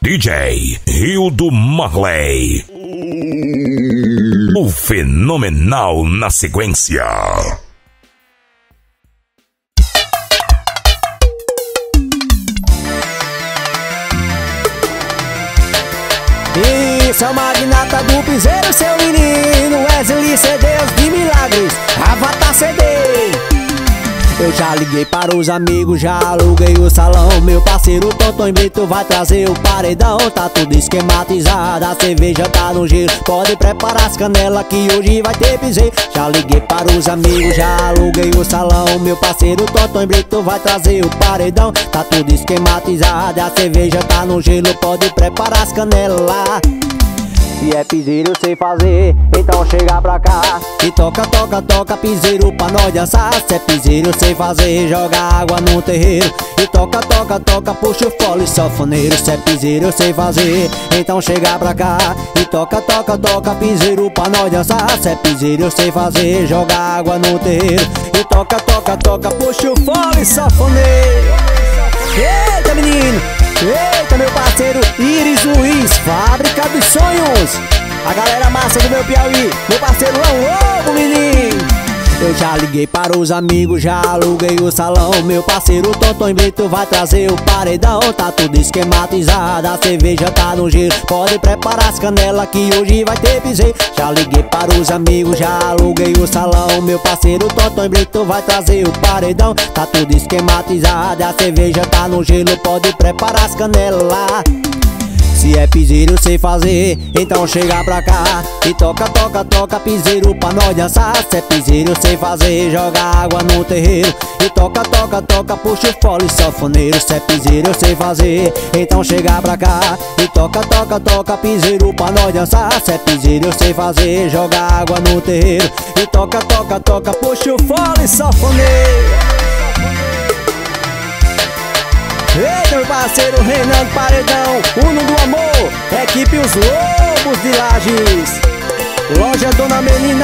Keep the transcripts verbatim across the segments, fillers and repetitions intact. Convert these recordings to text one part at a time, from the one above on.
D J Rio do Marley, o fenomenal na sequência. Isso é o magnata do piseiro, seu menino Wesley C Ds de milagres, Avatar C D. Eu já liguei para os amigos, já aluguei o salão. Meu parceiro Tonton Brito vai trazer o paredão. Tá tudo esquematizado, a cerveja tá no gelo. Pode preparar as canelas que hoje vai ter piseiro. Já liguei para os amigos, já aluguei o salão. Meu parceiro Tonton Brito vai trazer o paredão. Tá tudo esquematizado, a cerveja tá no gelo. Pode preparar as canelas. Se é piseiro eu sei fazer, então chega pra cá e toca, toca, toca piseiro pra nós dançar. Se é piseiro eu sei fazer, joga água no terreiro e toca, toca, toca, puxa o fole sanfoneiro. Se é piseiro eu sei fazer, então chega pra cá e toca, toca, toca piseiro pra nós dançar. Se é piseiro eu sei fazer, joga água no terreiro e toca, toca, toca, puxa o fole sanfoneiro. Eita menino, eita meu parceiro Iris Luiz, Fábrica dos Sonhos. A galera massa do meu Piauí, meu parceiro é um menino. Eu já liguei para os amigos, já aluguei o salão. Meu parceiro Tonton Brito vai trazer o paredão. Tá tudo esquematizado, a cerveja tá no gelo. Pode preparar as canelas que hoje vai ter piseiro. Já liguei para os amigos, já aluguei o salão. Meu parceiro Tonton Brito vai trazer o paredão. Tá tudo esquematizado, a cerveja tá no gelo. Pode preparar as canelas. Se é piseiro eu sei fazer, então chega pra cá e toca, toca, toca piseiro pra nós dançar. Se é piseiro eu sei fazer, joga água no terreiro e toca, toca, toca, puxa o fole sanfoneiro. Se é piseiro eu sei fazer, então chega pra cá e toca, toca, toca piseiro pra nós dançar. Se é piseiro eu sei fazer, joga água no terreiro e toca, toca, toca, puxa o fole sanfoneiro. Eita meu parceiro Renan Paredão, Uno do Amor, equipe Os Lobos de Lages, loja Dona Menina.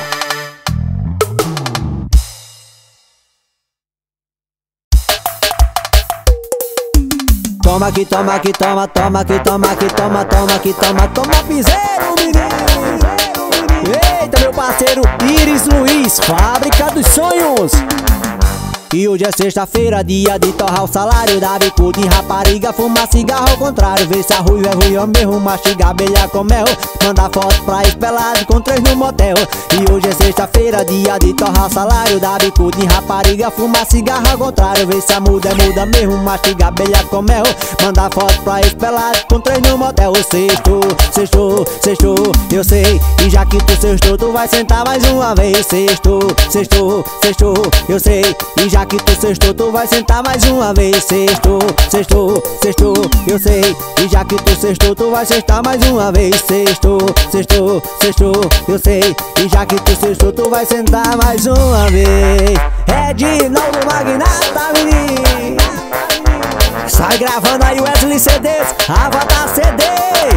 Toma aqui, toma aqui, toma, toma aqui, toma aqui, toma, toma aqui, toma, toma piseiro, menino. Eita meu parceiro Iris Luiz, Fábrica dos Sonhos. E hoje é sexta-feira, dia de torrar o salário, da bico de rapariga, fumar cigarro ao contrário. Ver se a ruiva é ruim mesmo, mastigar abelha com mel, mandar foto pra espelado com três no motel. E hoje é sexta-feira, dia de torrar o salário, da bico de rapariga, fumar cigarro ao contrário. Ver se a muda é muda mesmo, mastigar abelha com mel, mandar foto pra espelado com três no motel. Sextou, sextou, sextou, eu sei, e já que tu sextou, tu vai sentar mais uma vez. Sextou, sextou, sextou, eu sei, e já Já que tu sextou, tu vai sentar mais uma vez. Sextou, sextou, sextou, eu sei. E já que tu sextou, tu vai sextar mais uma vez. Sextou, sextou, sextou, eu sei. E já que tu sextou, tu vai sentar mais uma vez. É de novo magnata, menino. Sai gravando aí o Wesley C Ds, Avatar C D.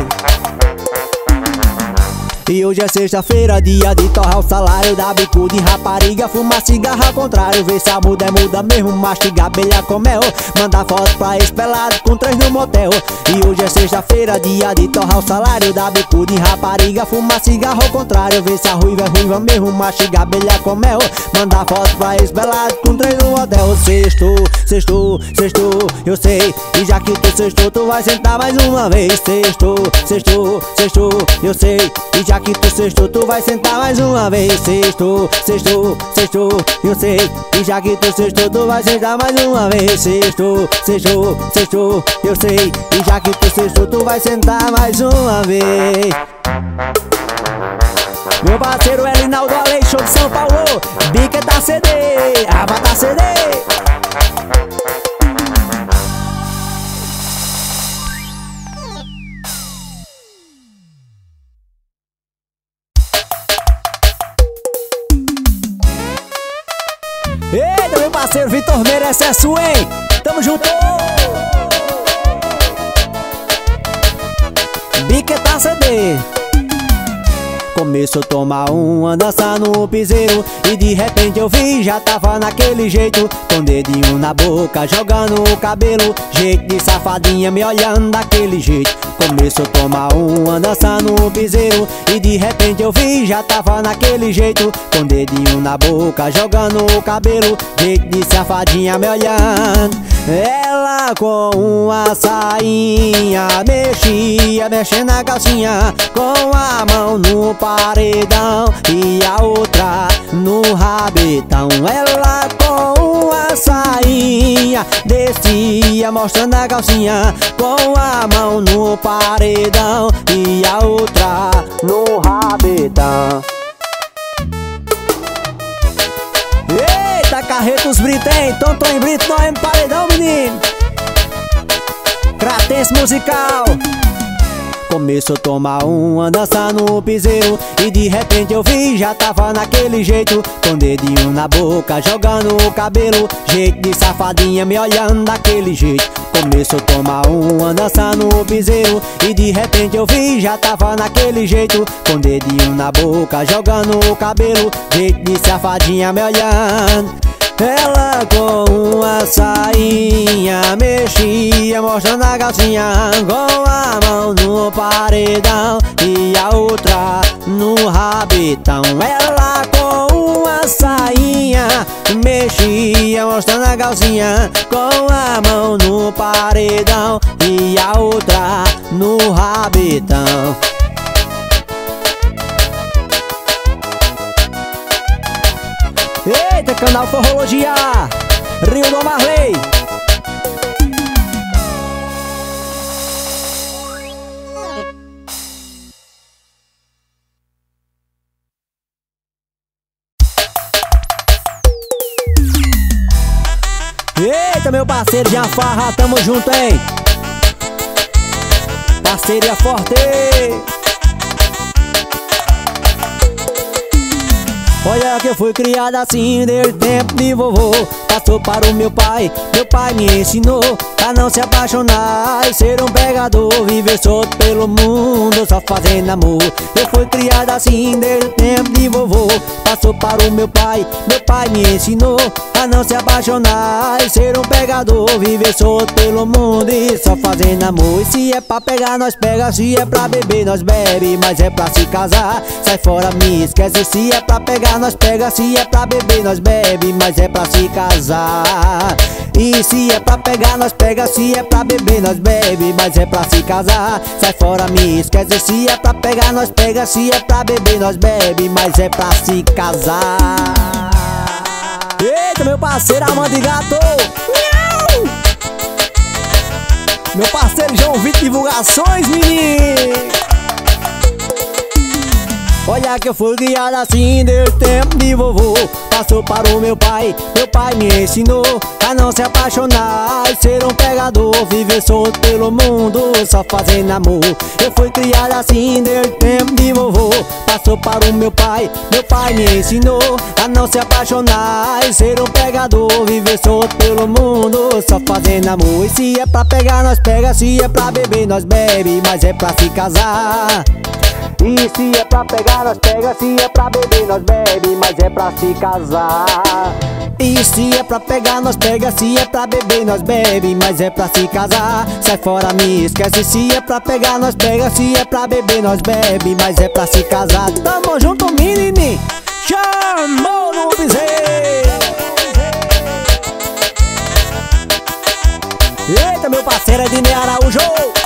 E hoje é sexta-feira, dia de torrar o salário, da bico de rapariga, fumar cigarro ao contrário. Ver se a muda é muda mesmo, mastigar abelha com mel, mandar foto pra espelado com três no motel. E hoje é sexta-feira, dia de torrar o salário, da bico de rapariga, fumar cigarro ao contrário. Ver se a ruiva é ruiva mesmo, mastigar abelha com mel, mandar foto pra espelado com três no motel. Sextou, sextou, sextou, eu sei. E já que tu sextou, tu vai sentar mais uma vez. Sextou, sextou, sextou, eu sei. E já que tu sextou, tu vai sentar mais uma vez. Sextou, sextou, sextou, eu sei. E já que tu sextou, tu vai sentar mais uma vez. Sextou, sextou, sextou, eu sei. E já que tu sextou, tu vai sentar mais uma vez. Meu parceiro Elinaldo Aleixo de São Paulo, Biqueta C D, Avatar C D. Eita, meu parceiro Vitor Meira, essa é sua, hein? Tamo junto! Biqueta C D. Começou a tomar uma, dançar no piseiro, e de repente eu vi, já tava naquele jeito, com dedinho na boca, jogando o cabelo, jeito de safadinha, me olhando daquele jeito. uma dança no piseiro e de repente eu vi, já tava naquele jeito, com dedinho na boca, jogando o cabelo, jeito de safadinha me olhando. Ela com uma sainha mexia, mexendo na calcinha, com a mão no paredão e a outra no rabetão. Ela com uma sainha descia, mostrando a calcinha, com a mão no paredão e a outra no rabetão. Eita, Carretos Brito, hein? Tonton Brito, nós é paredão, menino. Cratense musical. Começou a tomar uma dança no piseiro e de repente eu vi, já tava naquele jeito, com dedinho na boca, jogando o cabelo, jeito de safadinha me olhando daquele jeito. Começou a tomar uma dança no piseiro e de repente eu vi, já tava naquele jeito, com dedinho na boca, jogando o cabelo, jeito de safadinha me olhando. Ela com uma sainha mexia, mostrando a calcinha, com a mão no paredão e a outra no rabetão. Ela com uma sainha mexia, mostrando a calcinha, com a mão no paredão e a outra no rabetão. Eita, canal Forrologia, Rio do Marley. Eita, meu parceiro de Farra, tamo junto, hein? Parceria forte. Olha que eu fui criado assim desde o tempo de vovô. Passou para o meu pai, meu pai me ensinou a não se apaixonar e ser um pegador, viver solto pelo mundo só fazendo amor. Eu fui criado assim desde o tempo de vovô. Passou para o meu pai, meu pai me ensinou a não se apaixonar e ser um pegador, viver solto pelo mundo e só fazendo amor. E se é pra pegar nós pega, se é pra beber nós bebe, mas é pra se casar sai fora, me esquece. Se é pra pegar nós pega, se é pra beber nós bebe, mas é pra se casar. E se é pra pegar nós pega, se é pra beber nós bebe, mas é pra se casar sai fora, me esquece. Se é pra pegar nós pega, se é pra beber nós bebe, mas é pra se casar. Eita, meu parceiro Armando e Gato. Meu parceiro João Vitor Divulgações, menino. Olha que eu fui criado assim desde o tempo de vovô. Passou para o meu pai, meu pai me ensinou a não se apaixonar e ser um pegador, viver solto pelo mundo só fazendo amor. Eu fui criado assim desde o tempo de vovô. Passou para o meu pai, meu pai me ensinou a não se apaixonar e ser um pegador, viver solto pelo mundo só fazendo amor. E se é pra pegar nós pega, se é pra beber nós bebe, mas é pra se casar. E se é pra pegar nós pega, se é pra beber nós bebe, mas é pra se casar. E se é pra pegar nós pega, se é pra beber nós bebe, mas é pra se casar sai fora, me esquece. Se é pra pegar nós pega, se é pra beber nós bebe, mas é pra se casar. Tamo junto, menino. Chamou no piseiro. Eita, meu parceiro é de Ney Araújo.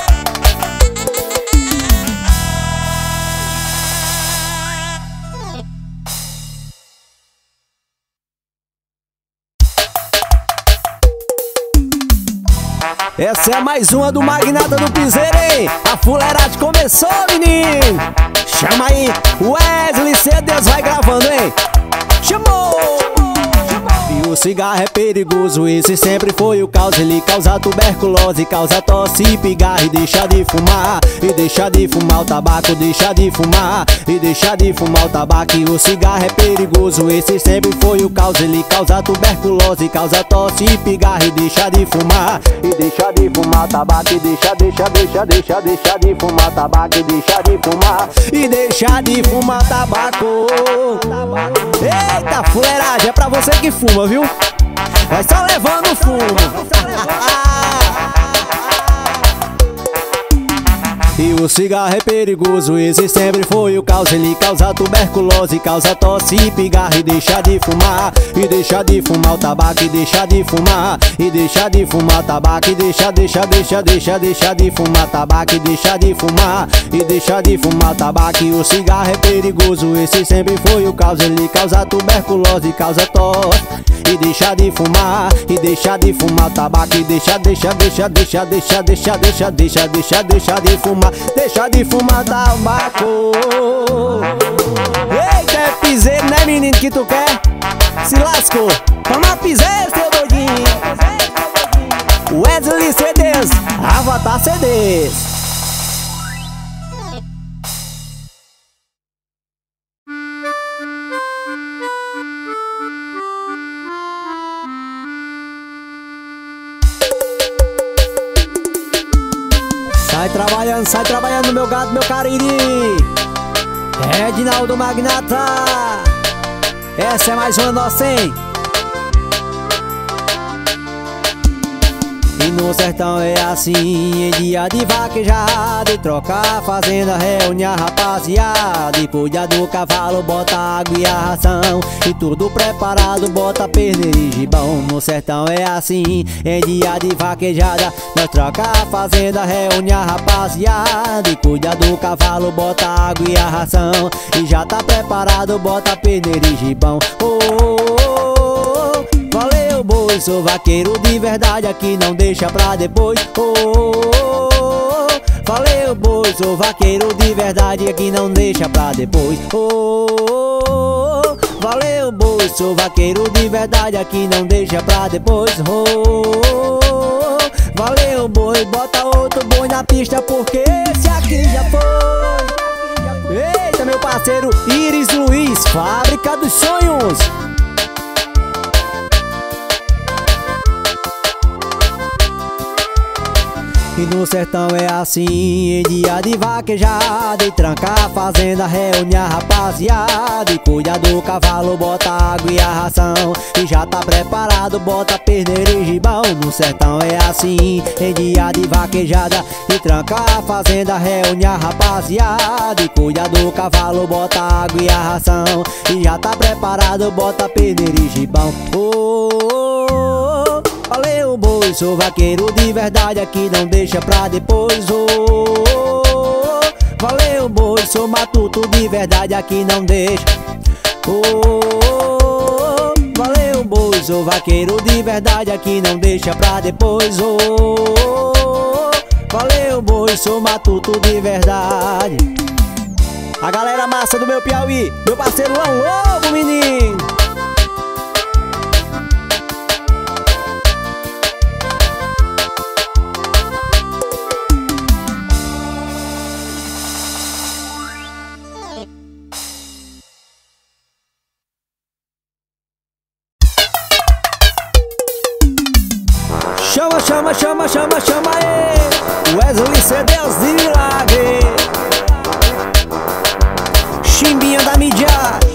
Essa é mais uma do Magnata do Piseiro, hein? A fuleiragem começou, menino! Chama aí, Wesley C Ds vai gravando, hein? Chamou! E o cigarro é perigoso, esse sempre foi o caos. Ele causa tuberculose, causa tosse e pigarro. E deixa de fumar, e deixa de fumar o tabaco. Deixa de fumar, e deixa de fumar o tabaco. E o cigarro é perigoso, esse sempre foi o caos. Ele causa tuberculose, causa tosse e pigarro. E deixa de fumar, e deixa de fumar o tabaco. E deixa, deixa, deixa, deixa, deixa de fumar tabaco. E deixa de fumar, e deixa de fumar tabaco. Eita, fuleiragem, é pra você que fuma, viu? Vai só levando o fumo. E o cigarro é perigoso, esse sempre foi o caos. Ele causa tuberculose, causa tosse e pigarro. E deixa de fumar, e deixa de fumar o tabaco. E deixa de fumar, e deixa de fumar tabaco. E deixa, deixa, deixa, deixa, deixa de fumar tabaco. E deixa de fumar, e deixa de fumar tabaco. E o cigarro é perigoso, esse sempre foi o caos. Ele causa tuberculose, causa tosse. E deixa de fumar, e deixa de fumar tabaco. E deixa, deixa, deixa, deixa, deixa, deixa, deixa, deixa, deixa, deixa de fumar. Deixa de fumar tabaco. Eita, é piseiro, né, menino, que tu quer? Se lascou. Toma piseiro, seu doidinho. Wesley C Ds, Avatar C Ds. Sai trabalhando, sai trabalhando, meu gato, meu cariri. Edinaldo Magnata. Essa é mais uma nossa, hein? E no sertão é assim, em dia de vaquejada, e troca a fazenda, reúne a rapaziada, e cuida do cavalo, bota água e a ração, e tudo preparado, bota perneiro e gibão. No sertão é assim, em dia de vaquejada, nós troca a fazenda, reúne a rapaziada, e cuida do cavalo, bota água e a ração, e já tá preparado, bota perneiro e gibão. Oh, oh, oh, oh. Valeu, boi, sou vaqueiro de verdade, aqui não deixa pra depois. Oh, oh, oh. Valeu, boi, sou vaqueiro de verdade, aqui não deixa pra depois. Oh, oh, oh. Valeu, boi, sou vaqueiro de verdade, aqui não deixa pra depois. Oh, oh, oh. Valeu, boi, bota outro boi na pista, porque esse aqui já foi. Eita, meu parceiro Iris Luiz, Fábrica dos Sonhos. E no sertão é assim, em dia de vaquejada, e tranca a fazenda, reúne a rapaziada, e cuida do cavalo, bota água e a ração, e já tá preparado, bota perneiro e gibão. No sertão é assim, em dia de vaquejada, e tranca a fazenda, reúne a rapaziada, e cuida do cavalo, bota água e a ração, e já tá preparado, bota perneiro e gibão. Oh, oh, oh. Valeu, boi, sou vaqueiro de verdade, aqui não deixa pra depois. Oh, oh, oh. Valeu, boi, sou matuto de verdade, aqui não deixa. Oh, oh, oh. Valeu, boi, sou vaqueiro de verdade, aqui não deixa pra depois. Oh, oh, oh. Valeu, boi, sou matuto de verdade. A galera massa do meu Piauí, meu parceiro é um lobo, menino. Chama, chama, chama, chama, chama aí Wesley C Ds de milagre. Chimbinha da mídia.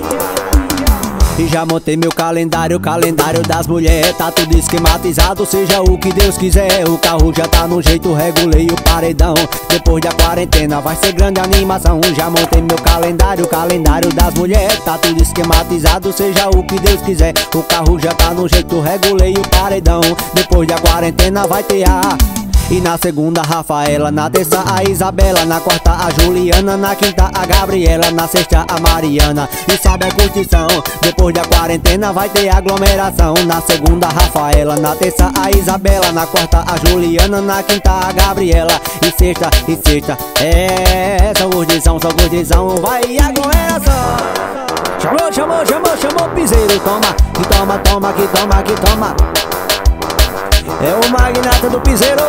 E já montei meu calendário, calendário das mulheres, tá tudo esquematizado, seja o que Deus quiser. O carro já tá no jeito, regulei o paredão. Depois da quarentena vai ser grande animação. Já montei meu calendário, calendário das mulheres, tá tudo esquematizado, seja o que Deus quiser. O carro já tá no jeito, regulei o paredão. Depois da quarentena vai ter a... E na segunda, Rafaela, na terça, a Isabela, na quarta, a Juliana, na quinta, a Gabriela, na sexta, a Mariana. E sabe a curtição, depois da quarentena vai ter aglomeração. Na segunda, Rafaela, na terça, a Isabela, na quarta, a Juliana, na quinta, a Gabriela. E sexta, e sexta, é, só curtição, só curtição, vai aglomeração. Chamou, chamou, chamou, chamou, piseiro, toma, que toma, toma, que toma, que toma. É o magnata do piseiro.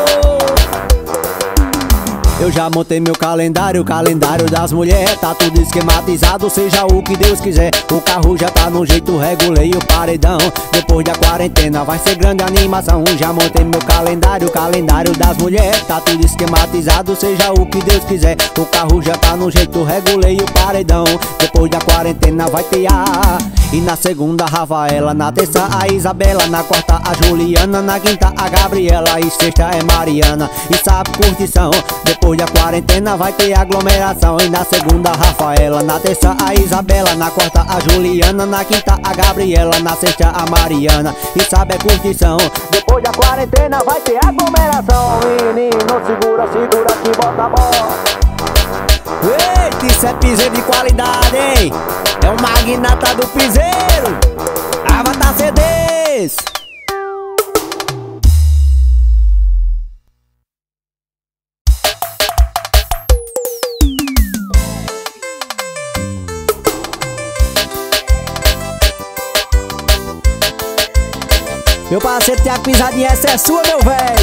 Eu já montei meu calendário, calendário das mulheres, tá tudo esquematizado, seja o que Deus quiser. O carro já tá no jeito, regulei o paredão. Depois da quarentena vai ser grande animação. Já montei meu calendário, calendário das mulheres, tá tudo esquematizado, seja o que Deus quiser. O carro já tá no jeito, regulei o paredão. Depois da quarentena vai ter a... E na segunda, Rafaela. Na terça, a Isabela. Na quarta, a Juliana. Na quinta, a Gabriela. E sexta é Mariana. E sabe curtição, depois da quarentena vai ter aglomeração. E na segunda, Rafaela. Na terça, a Isabela. Na quarta, a Juliana. Na quinta, a Gabriela. Na sexta, a Mariana. E sabe é curtição, depois da quarentena vai ter aglomeração. Menino, segura, segura que bota a bola. Eita, isso é piseiro de qualidade, hein? É o magnata do piseiro, Avatar C Ds. Meu parceiro Thiago Pisadinha, essa é sua, meu véi.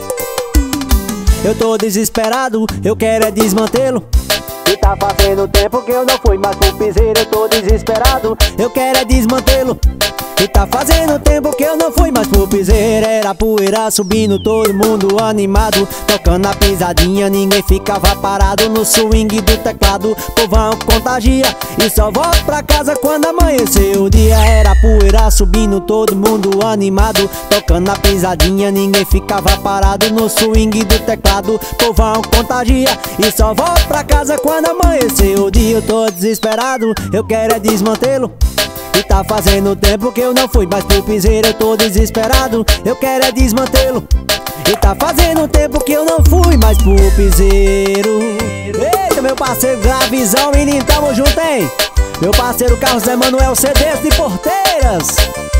Eu tô desesperado, eu quero é desmantê-lo. E tá fazendo tempo que eu não fui mais pro piseiro. Eu tô desesperado, eu quero é desmantê-lo. E tá fazendo tempo que eu não fui mais pro piseiro. Era poeira subindo, todo mundo animado, tocando a pisadinha, ninguém ficava parado no swing do teclado. Povão contagia e só volto pra casa quando amanheceu o dia. Era poeira subindo, todo mundo animado, tocando a pisadinha, ninguém ficava parado no swing do teclado. Povão contagia e só volto pra casa quando amanheceu o dia. Eu tô desesperado, eu quero é desmantê-lo. E tá fazendo tempo que eu não fui mais pro piseiro. Eu tô desesperado, eu quero é desmantê-lo. E tá fazendo tempo que eu não fui mais pro piseiro. Eita, meu parceiro Gravizão, menino, tamo junto, hein? Meu parceiro Carlos Emanuel C Ds de Porteiras.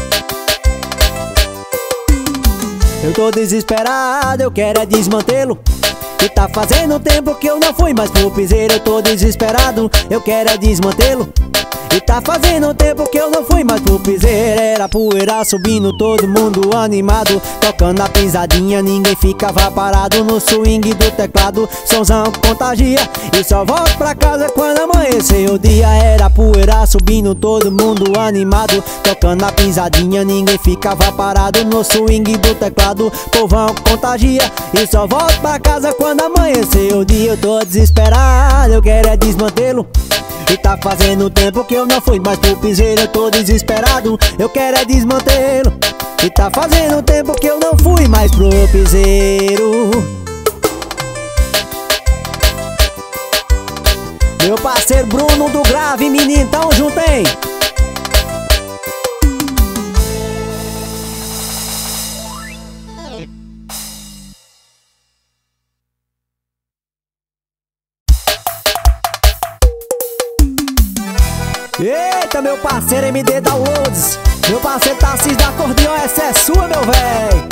Eu tô desesperado, eu quero é desmantê-lo. E tá fazendo tempo que eu não fui mais pro piseiro. Eu tô desesperado, eu quero é desmantê-lo. E tá fazendo tempo que eu não fui mais pro piseiro. Era poeira subindo, todo mundo animado, tocando a pisadinha, ninguém ficava parado no swing do teclado. Somzão contagia e só volto pra casa quando amanheceu o dia. Era poeira subindo, todo mundo animado, tocando a pisadinha, ninguém ficava parado no swing do teclado. Povão contagia e só volto pra casa quando amanheceu o dia. Eu tô desesperado, eu quero é desmantê-lo. E tá fazendo tempo que eu não fui mais pro piseiro. Eu tô desesperado, eu quero é desmantê-lo. E tá fazendo tempo que eu não fui mais pro piseiro. Meu parceiro Bruno do Grave, menino, tamo junto, hein? Eita, meu parceiro M D Downloads, meu parceiro Tarcísio da Acordeon, essa é sua, meu véi.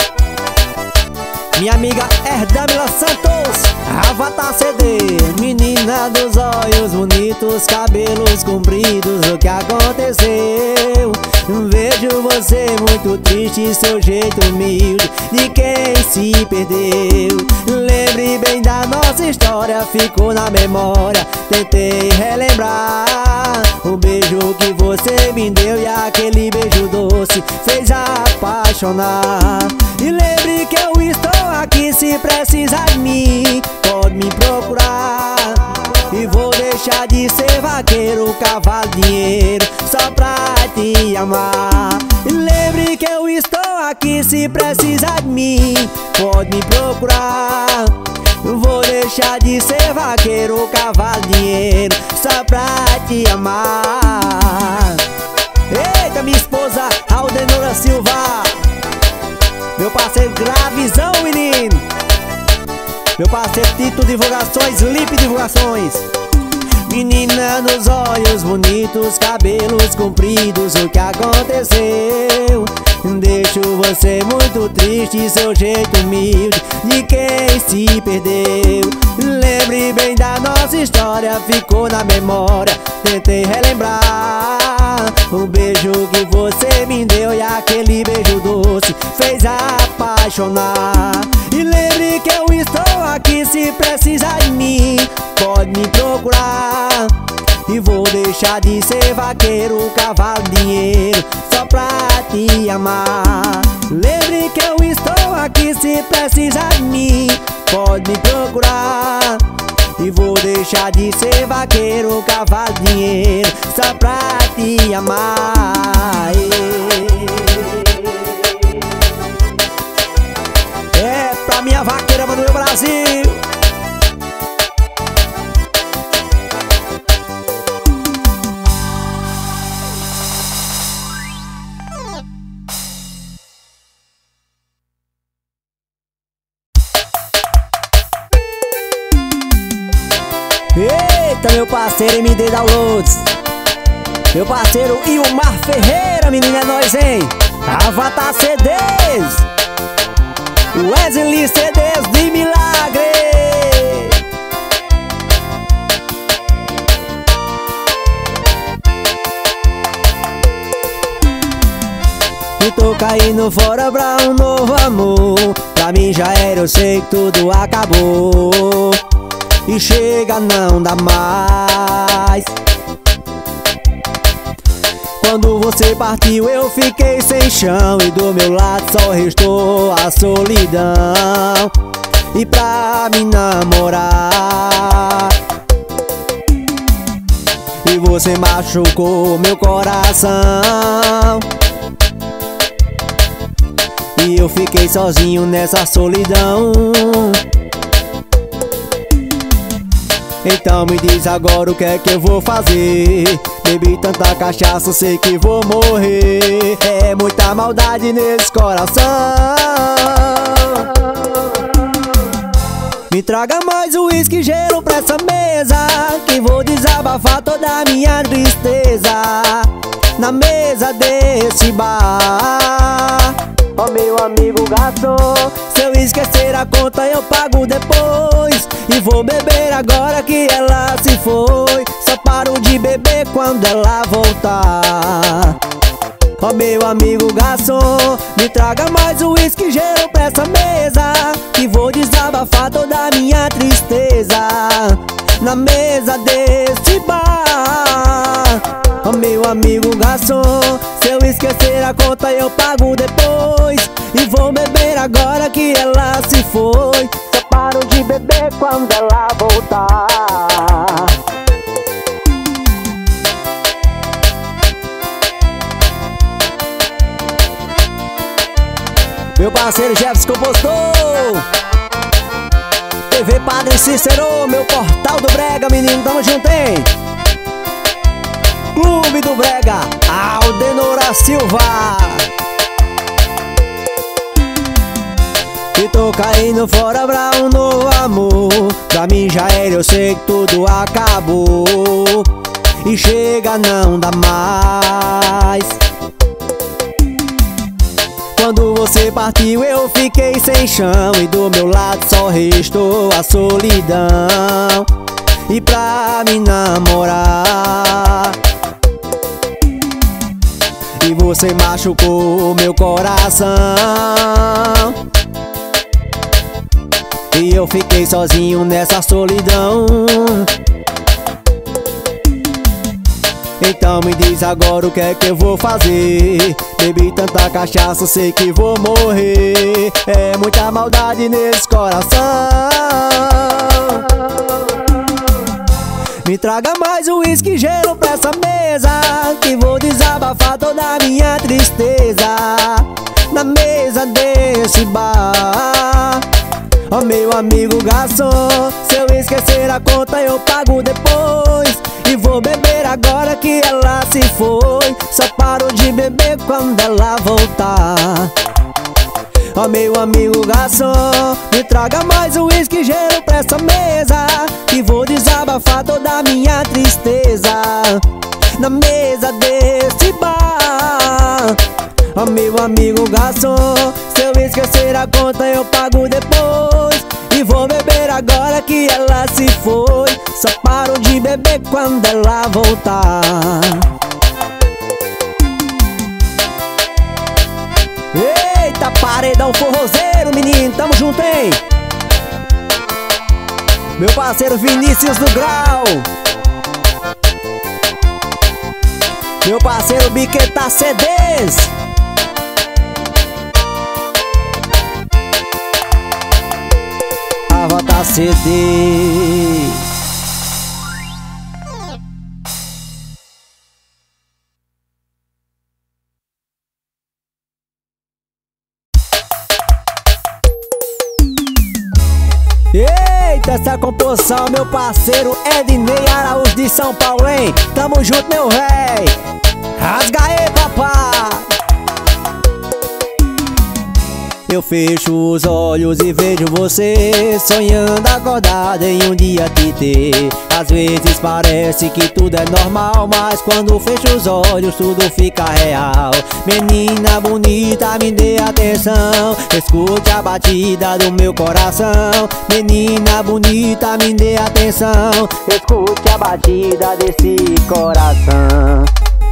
Minha amiga Erdamila Santos, Avatar C D. Menina dos olhos bonitos, cabelos compridos, o que aconteceu? Vejo você muito triste, seu jeito humilde de quem se perdeu. Lembre bem da nossa história, ficou na memória, tentei relembrar o beijo que você me deu e aquele beijo doce fez apaixonar. E lembre que eu estou aqui, se precisar de mim pode me procurar. E vou deixar de ser vaqueiro, cavalo, dinheiro, só pra te amar. E lembre que eu estou aqui, se precisar de mim pode me procurar. Vou deixar de ser vaqueiro, cavalo, dinheiro, só pra te amar. Eita, minha esposa Aldenora Silva, meu parceiro Gravizão, menino. Meu parceiro Tito Divulgações, Lipe Divulgações. Menina nos olhos bonitos, cabelos compridos, o que aconteceu? Deixo você muito triste, seu jeito humilde de quem se perdeu. Lembre bem da nossa história, ficou na memória, tentei relembrar o beijo que você me deu e aquele beijo doce fez apaixonar. E lembre que eu estou aqui, se precisar de mim pode me procurar. E vou deixar de ser vaqueiro, cavalo, dinheiro, só pra te amar. Lembre que eu estou aqui, se precisar de mim pode me procurar. E vou deixar de ser vaqueiro, cavalo, dinheiro, só pra te amar. É pra minha vaqueira do meu Brasil. Eita, meu parceiro M D Downloads, meu parceiro Ilmar Ferreira, menina, é nóis, hein? Avatar C Ds, Wesley C Ds de Milagre. E tô caindo fora pra um novo amor. Pra mim já era, eu sei que tudo acabou. E chega, não dá mais. Quando você partiu eu fiquei sem chão, e do meu lado só restou a solidão. E pra me namorar, e você machucou meu coração, e eu fiquei sozinho nessa solidão. Então me diz agora o que é que eu vou fazer. Bebi tanta cachaça, sei que vou morrer. É muita maldade nesse coração. Me traga mais uísque e gelo pra essa mesa, que vou desabafar toda a minha tristeza na mesa desse bar. Ó, oh, meu amigo garçom, se eu esquecer a conta eu pago depois. E vou beber agora que ela se foi, só paro de beber quando ela voltar. Ó, oh, meu amigo garçom, me traga mais uísque e gelo pra essa mesa, que vou desabafar toda a minha tristeza na mesa desse bar. Ó, oh, meu amigo garçom, se eu esquecer a conta eu pago depois. E vou beber agora que ela se foi, só paro de beber quando ela voltar. Meu parceiro Jefferson Compostor, T V Padre Cícero, meu portal do Brega, menino, tamo junto, hein? Clube do Brega, Aldenora Silva. E tô caindo fora pra um novo amor. Pra mim já era, eu sei que tudo acabou. E chega, não dá mais. Quando você partiu eu fiquei sem chão, e do meu lado só restou a solidão. E pra me namorar, e você machucou meu coração, e eu fiquei sozinho nessa solidão. Então me diz agora o que é que eu vou fazer. Bebi tanta cachaça, sei que vou morrer. É muita maldade nesse coração. Me traga mais uísque e gelo pra essa mesa, que vou desabafar toda a minha tristeza na mesa desse bar. Ó, oh, meu amigo garçom, se eu esquecer a conta eu pago depois. E vou beber agora que ela se foi, só paro de beber quando ela voltar. Ó, oh, meu amigo garçom, me traga mais uísque e gelo pra essa mesa, que vou desabafar toda a minha tristeza na mesa desse bar. Ó, oh, meu amigo garçom, se eu esquecer a conta eu pago depois. E vou beber agora que ela se foi, só paro de beber quando ela voltar. Eita, paredão forrozeiro, menino, tamo junto, hein? Meu parceiro Vinícius do Grau, meu parceiro Biqueta C Ds, Avatar C D. dessa composição, meu parceiro Ednei Araújo de São Paulo, hein? Tamo junto, meu véi. Rasga aí, papai. Eu fecho os olhos e vejo você sonhando acordado em um dia te ter. Às vezes parece que tudo é normal, mas quando fecho os olhos tudo fica real. Menina bonita, me dê atenção, escute a batida do meu coração. Menina bonita, me dê atenção, escute a batida desse coração.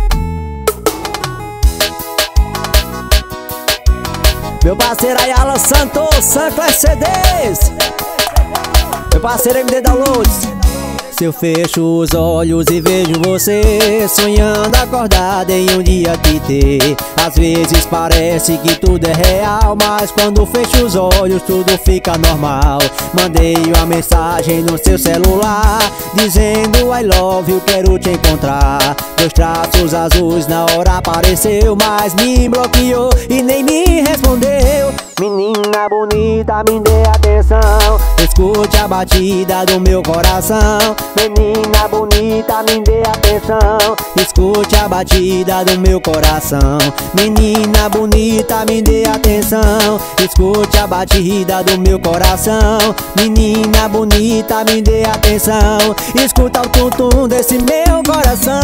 Meu parceiro Ayala Santos, Sancler C Ds. Meu parceiro M D Downloads. Se eu fecho os olhos e vejo você sonhando acordado em um dia te ter. Às vezes parece que tudo é real, mas quando fecho os olhos tudo fica normal. Mandei uma mensagem no seu celular dizendo I love you, quero te encontrar. Dois traços azuis na hora apareceu, mas me bloqueou e nem me respondeu. Menina bonita, me dê atenção, escute a batida do meu coração. Menina bonita, me dê atenção, escute a batida do meu coração. Menina bonita, me dê atenção, escute a batida do meu coração. Menina bonita, me dê atenção, escuta o tum-tum desse meu coração.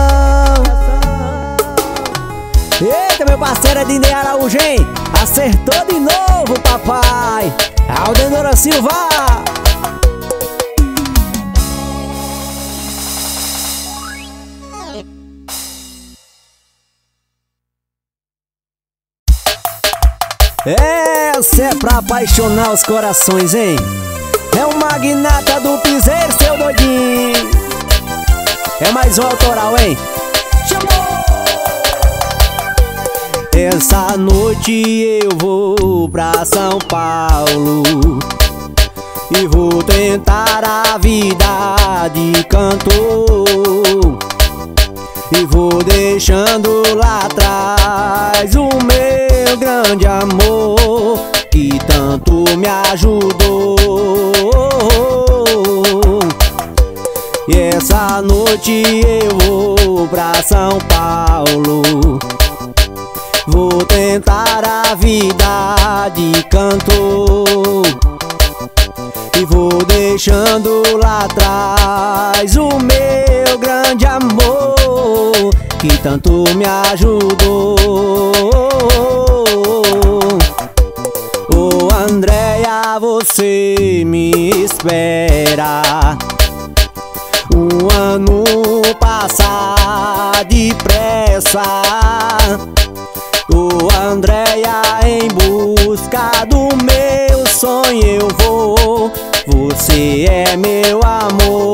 Eita, meu parceiro Ednei Araújo, hein? Acertou de novo, papai. Aldenora Silva. Essa é pra apaixonar os corações, hein? É o magnata do piseiro, seu doidinho. É mais um autoral, hein? Chamou! Essa noite eu vou pra São Paulo e vou tentar a vida de cantor. E vou deixando lá atrás o meu grande amor que tanto me ajudou. E essa noite eu vou pra São Paulo, vou tentar a vida de cantor. E vou deixando lá atrás o meu grande amor que tanto me ajudou. Ô Andréia, você me espera, um ano passa depressa. Ô Andréia, em busca do meu sonho eu vou, você é meu amor.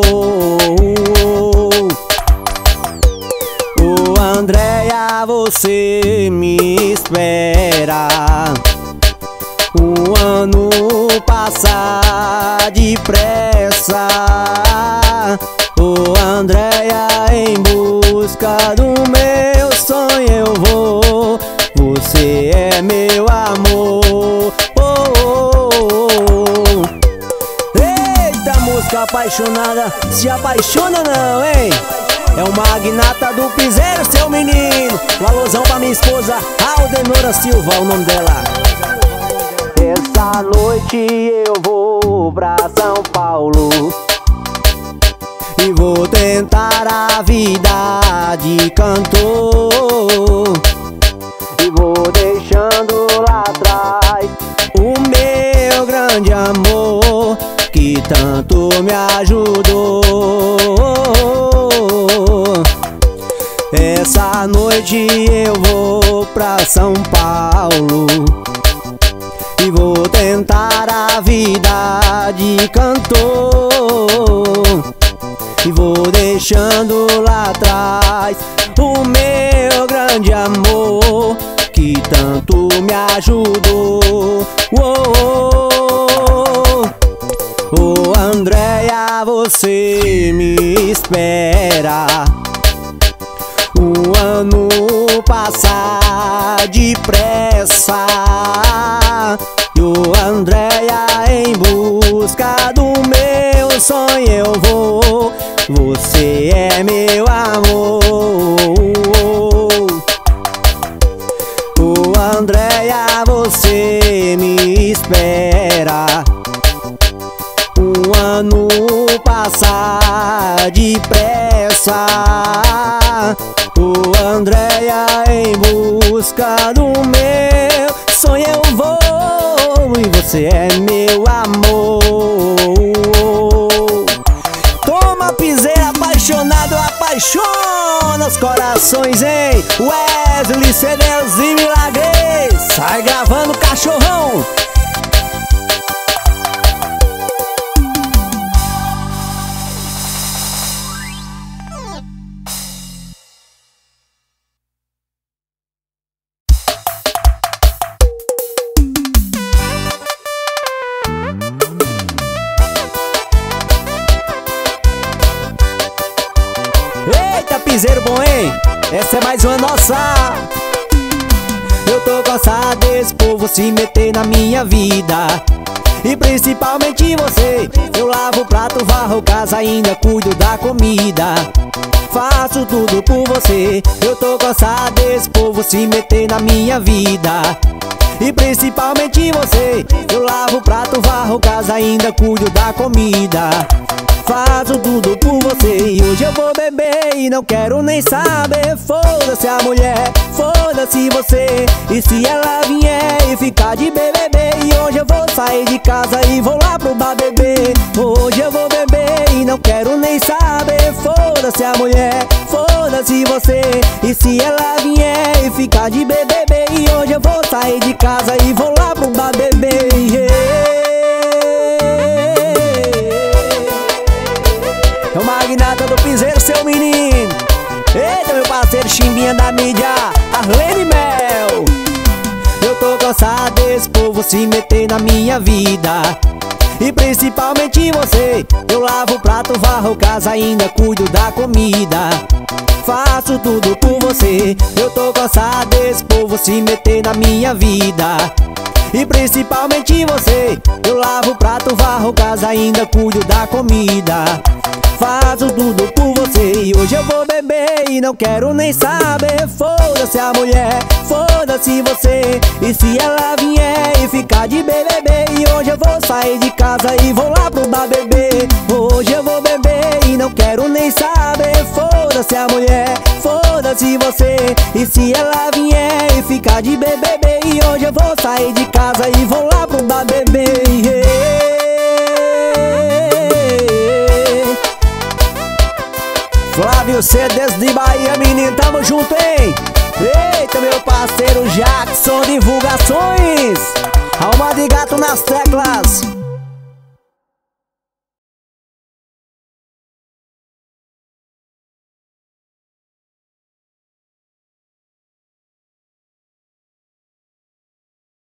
Ô Andréia, você me espera, um ano passa depressa. Ô Andréia, em busca do meu sonho eu vou, você é meu amor. Oh, oh, oh. Eita, música apaixonada, se apaixona não, hein? É o magnata do piseiro, seu menino. Um alusão pra minha esposa Aldenora Silva, o nome dela. Essa noite eu vou pra São Paulo e vou tentar a vida de cantor. E vou deixando lá atrás o meu grande amor que tanto me ajudou. Essa noite eu vou pra São Paulo e vou tentar a vida de cantor. E vou deixando lá atrás o meu grande amor que tanto me ajudou. Oh, oh, oh Andréia, você me espera, um ano passa depressa. E o Andréia em busca do meu sonho eu vou. Você é meu amor. O Andréia, você me espera. Um ano passar depressa. O Andréia em busca do meu sonho eu vou. E você é meu amor. Toma piseira, apaixonado, apaixona os corações, hein? Wesley C Deus e Milagres. Sai gravando, cachorrão. Eita, piseiro bom, hein? Essa é mais uma nossa. Eu tô cansado desse povo se meter na minha vida. E principalmente você. Eu lavo o prato, varro casa, ainda cuido da comida. Faço tudo por você. Eu tô cansado desse povo se meter na minha vida. E principalmente você. Eu lavo o prato, varro casa, ainda cuido da comida. Faço tudo por você. E hoje eu vou beber e não quero nem saber. Foda-se a mulher, foda-se você. E se ela vier e ficar de B B B. E hoje eu vou sair de casa e vou lá pro bar beber. Hoje eu vou beber e não quero nem saber. Foda-se a mulher, foda-se você. E se ela vier e ficar de B B B. E hoje eu vou sair de casa e vou lá pro bar beber, yeah. É o magnata do piseiro, seu menino. Eita, meu parceiro Chimbinha da mídia, Arlene Mel. Eu tô cansado desse povo se meter na minha vida. E principalmente você. Eu lavo o prato, varro casa, ainda cuido da comida. Faço tudo por você. Eu tô cansado desse povo se meter na minha vida. E principalmente você. Eu lavo o prato, varro casa, ainda cuido da comida. Faço tudo por você. E hoje eu vou beber e não quero nem saber. Foda-se a mulher, foda-se você. E se ela vier e ficar de B B B. E hoje eu vou sair de casa e vou lá pro bar beber. Hoje eu vou beber e não quero nem saber. Foda-se a mulher, foda-se você. E se ela vier e ficar de B B B. E hoje eu vou sair de casa e vou lá pro bar beber, yeah. Flávio C desde Bahia, menino, tamo junto, hein? Eita, meu parceiro Jackson Divulgações. Alma de gato nas teclas.